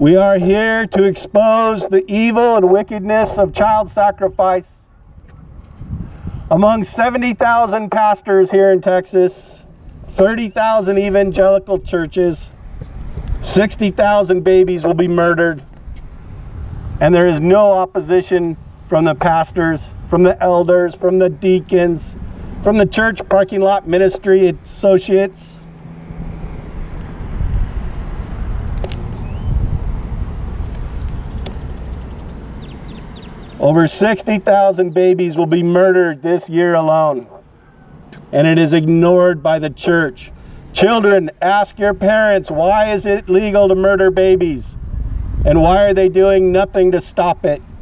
We are here to expose the evil and wickedness of child sacrifice. Among 70,000 pastors here in Texas, 30,000 evangelical churches, 60,000 babies will be murdered. And there is no opposition from the pastors, from the elders, from the deacons, from the church parking lot ministry associates. Over 60,000 babies will be murdered this year alone, and it is ignored by the church. Children, ask your parents, why is it legal to murder babies? And why are they doing nothing to stop it?